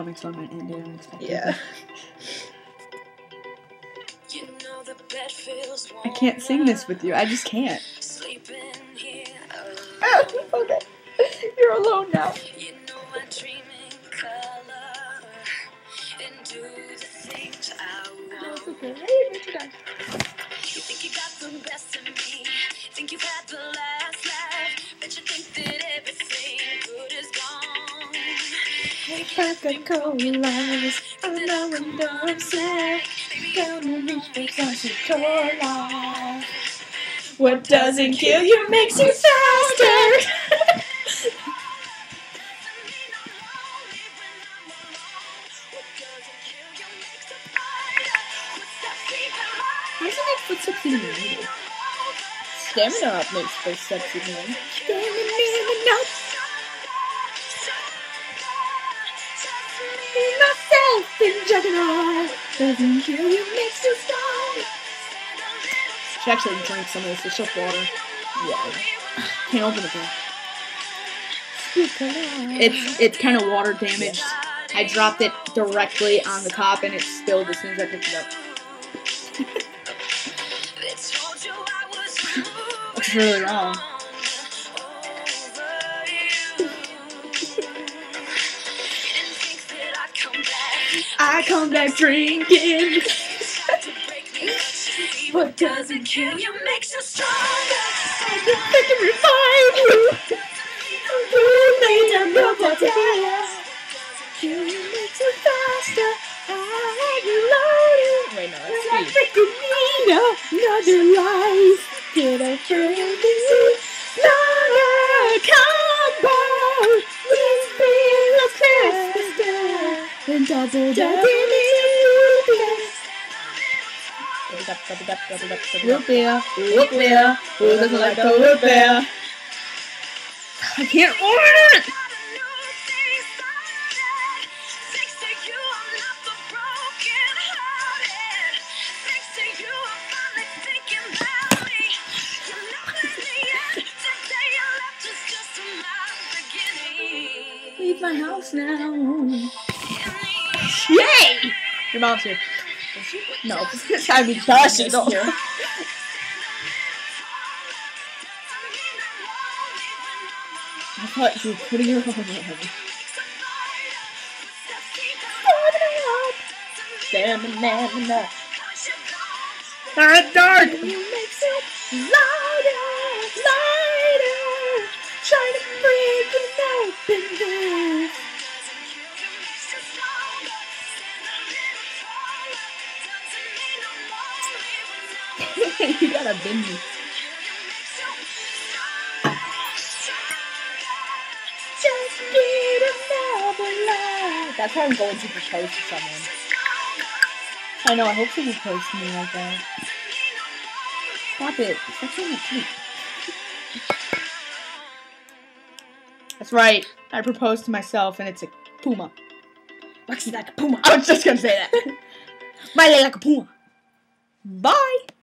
comics on it ended unexpectedly. Yeah. I can't sing this with you. I just can't. Okay. You're alone now. That's okay. Hey, Richard. You think you got the best of me. Think you've had the last laugh. Bet you think that everything good is gone. Perfect cold lies. I know when I'm sad. Gonna reach for something cold life. What doesn't kill you makes you faster. How does it make footsteps even later? Stamina up makes footsteps again. Stamina up. Myself in juggernaut doesn't kill you, makes you strong. Should actually drink some of this. It's just water. Yeah. Can't open the door. It's kind of water damaged. I dropped it directly on the top and it spilled as soon as I picked it up. What's really wrong? I come back drinking. What doesn't kill you makes you stronger. I can revive you. You lay down your potato. Kill you makes you faster. I you loaded. Wait, no, I that's speed. freaking need another life. Get a friend you. Longer combo. Let's be the faster. And double Whoop beer. Whoop beer. Who doesn't like the whoop beer? I can't order it! Leave my house now. Yay! Your mom's here. No. I mean, gosh, she's No. here. I thought you were putting your arm around me. Stamina. Ah, dark! You makes it louder, lighter. Trying to break it open this. You gotta bend me. Just need another life. That's how I'm going to propose to someone. I know, I hope someone proposes to me like that. Stop it. Stop saying that too. That's right. I proposed to myself and it's a puma. Looks like a puma. I was just gonna say that. My leg like a puma. Bye!